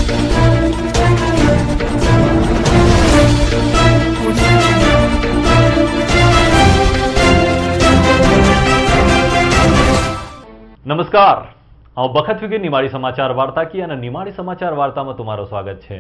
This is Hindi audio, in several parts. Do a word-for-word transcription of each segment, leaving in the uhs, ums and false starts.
નમસ્કાર, હું બખત વિગે નિમાડી સમાચાર વાર્તા કી અને નિમાડી સમાચાર વાર્તામાં તમારું સ્વાગત છે।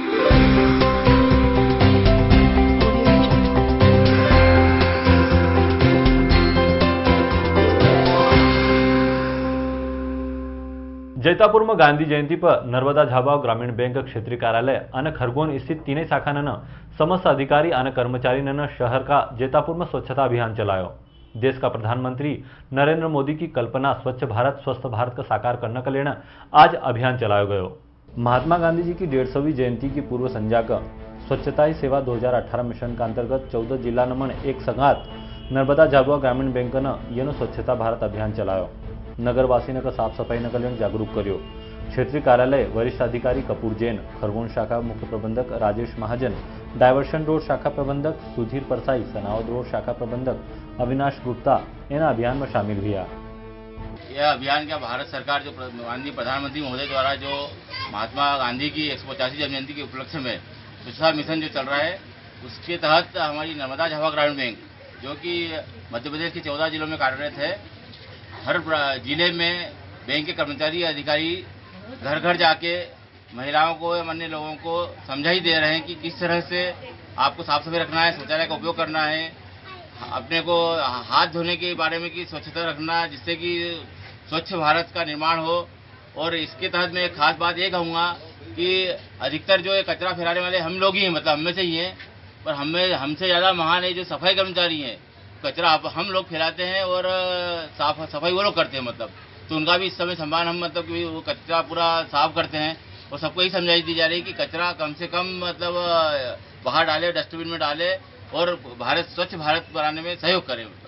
जैतापुर में गांधी जयंती पर नर्मदा झाबा ग्रामीण बैंक क्षेत्रीय कार्यालय और खरगोन स्थित तीन शाखा समस्त अधिकारी और कर्मचारी ने शहर का जैतापुर में स्वच्छता अभियान चलायो। देश का प्रधानमंत्री नरेंद्र मोदी की कल्पना स्वच्छ भारत स्वस्थ भारत का साकार करने का लेना आज अभियान चलाया गयो। महात्मा गांधी जी की डेढ़ सौवीं जयंती की पूर्व संध्या का स्वच्छता ही सेवा दो हजार अठारह मिशन का अंतर्गत चौदह जिला नमन एक संघात नर्मदा झाबुआ ग्रामीण बैंक ने ये स्वच्छता भारत अभियान चलायो। नगरवासी ने साफ सफाई न कल्याण जागरूक कर्यो। क्षेत्रीय कार्यालय वरिष्ठ अधिकारी कपूर जैन, खरगोन शाखा मुख्य प्रबंधक राजेश महाजन, डायवर्शन रोड शाखा प्रबंधक सुधीर परसाई, सनावद रोड शाखा प्रबंधक अविनाश गुप्ता इन अभियान में शामिल हुआ। यह अभियान क्या भारत सरकार जो माननीय प्रधानमंत्री महोदय द्वारा जो महात्मा गांधी की एक सौ पचासी जयंती के उपलक्ष्य में स्वच्छता मिशन जो चल रहा है, उसके तहत हमारी नर्मदा झाबुआ ग्रामीण बैंक जो कि मध्य प्रदेश के चौदह जिलों में कार्यरत है, हर जिले में बैंक के कर्मचारी अधिकारी घर घर जाके महिलाओं को या अन्य लोगों को समझाई दे रहे हैं कि किस तरह से आपको साफ सफाई रखना है, शौचालय का उपयोग करना है, अपने को हाथ धोने के बारे में कि स्वच्छता रखना, जिससे कि स्वच्छ भारत का निर्माण हो। और इसके तहत मैं एक खास बात ये कहूँगा कि अधिकतर जो कचरा फैलाने वाले हम लोग ही हैं, मतलब हमें से ही हैं, पर हमें हमसे ज़्यादा महान है जो सफाई कर्मचारी हैं। कचरा आप हम लोग फैलाते हैं और साफ सफाई वो लोग करते हैं, मतलब तो उनका भी इस समय सम्मान हम मतलब कि वो कचरा पूरा साफ करते हैं। और सबको यही समझाई दी जा रही है कि कचरा कम से कम मतलब बाहर डाले, डस्टबिन में डाले और भारत स्वच्छ भारत बनाने में सहयोग करें।